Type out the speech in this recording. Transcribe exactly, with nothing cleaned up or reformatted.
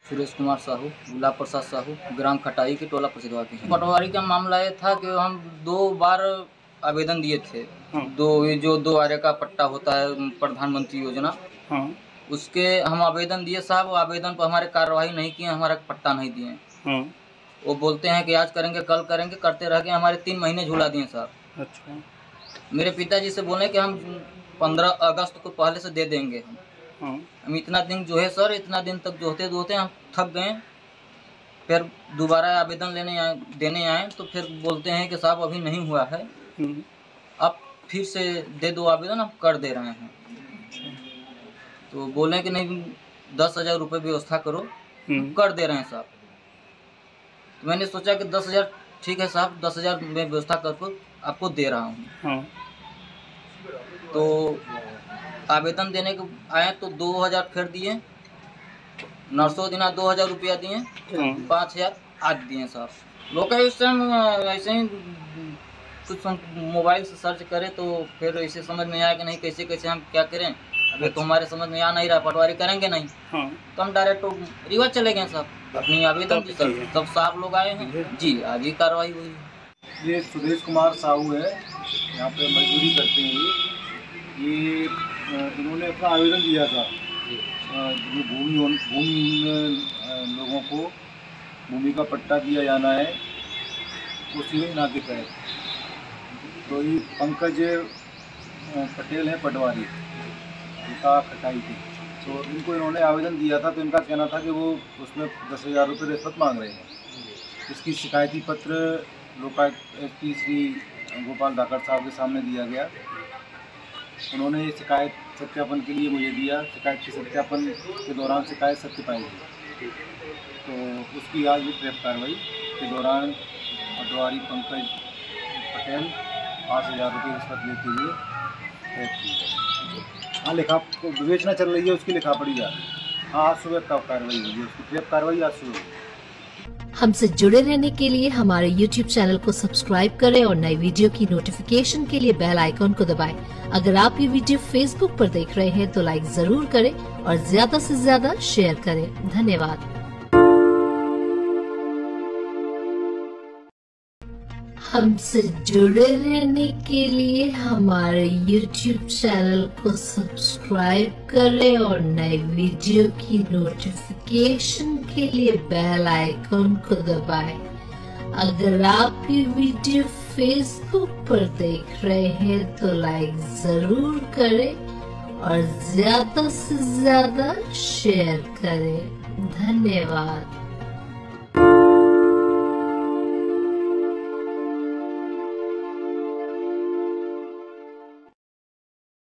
सुरेश कुमार साहू, गुलाब प्रसाद साहू, ग्राम खटाई की टोला प्रसिद्धवादी है। पटवारी का मामला ये था कि हम दो बार आवेदन दिए थे। हाँ। दो ये जो दो आरे का पट्टा होता है प्रधानमंत्री योजना, हाँ। उसके हम आवेदन दिए साहब, आवेदन पर हमारे कार्रवाई नहीं किए, हमारा पट्टा नहीं दिए। हाँ। वो बोलते हैं कि आज करेंगे कल करेंगे, करते रह गए, हमारे तीन महीने झूला दिए साहब। अच्छा। मेरे पिताजी से बोले कि हम पंद्रह अगस्त को पहले से दे देंगे हम। हाँ। हम इतना दिन जो है सर, इतना दिन तक जो होते होते हम थक गए। फिर दोबारा आवेदन लेने आए देने आए तो फिर बोलते हैं कि साहब अभी नहीं हुआ है, अब फिर से दे दो आवेदन, हम कर दे रहे हैं। तो बोले कि नहीं दस हजार रुपये व्यवस्था करो, कर दे रहे हैं साहब। तो मैंने सोचा कि दस हजार ठीक है साहब, दस हजार मैं व्यवस्था करके आपको दे रहा हूँ। हाँ। तो आवेदन देने को आए तो दो हजार फिर दिए, नौ दिना दो हजार रुपया दिए, पाँच हजार आज दिए साहब। लोग इस टाइम ऐसे ही कुछ मोबाइल से सर्च करें तो फिर ऐसे समझ में आया कि नहीं कैसे कैसे हम क्या करें। अभी तो हमारे समझ में आ नहीं रहा, पटवारी करेंगे नहीं। हाँ। तो हम डायरेक्ट तो रिवर्स चले गए साहब, अपनी आवेदन की सब सब साहब लोग आए हैं जी, आज ही कार्रवाई हुई है। ये सुरेश कुमार साहू है, यहाँ पे मजदूरी करते हैं। ये इन्होंने अपना आवेदन दिया था, भूमि भूमि लोगों को भूमि का पट्टा दिया जाना है उसी योजना के तहत। तो ये पंकज पटेल है पटवारी, उनका खटाई थे। तो इनको इन्होंने आवेदन दिया था, तो इनका कहना था कि वो उसमें दस हज़ार रुपये रिश्वत मांग रहे हैं। इसकी शिकायती पत्र लोकायुक्त की श्री गोपाल धाकड़ साहब के सामने दिया गया। उन्होंने ये शिकायत सत्यापन के लिए मुझे दिया। शिकायत के सत्यापन के दौरान शिकायत सत्य पाई गई, तो उसकी आज भी ट्रैप कार्रवाई के दौरान पटवारी पंकज पटेल पाँच हज़ार रुपये रिश्वत लेते हुए ट्रैप की गई। हाँ, लिखा विवेचना चल रही है, उसकी लिखा पड़ी जा रही है। हाँ, आज सुबह का कार्रवाई हुई है, उसकी ट्रैप कार्रवाई आज सुबह। हमसे जुड़े रहने के लिए हमारे यूट्यूब चैनल को सब्सक्राइब करें और नई वीडियो की नोटिफिकेशन के लिए बेल आइकॉन को दबाएं। अगर आप ये वीडियो फेसबुक पर देख रहे हैं तो लाइक जरूर करें और ज्यादा से ज्यादा शेयर करें। धन्यवाद। हमसे जुड़े रहने के लिए हमारे यूट्यूब चैनल को सब्सक्राइब करें और नए वीडियो की नोटिफिकेशन के लिए बेल आइकन को दबाएं। अगर आप ये वीडियो फेसबुक पर देख रहे हैं तो लाइक जरूर करें और ज्यादा से ज्यादा शेयर करें। धन्यवाद।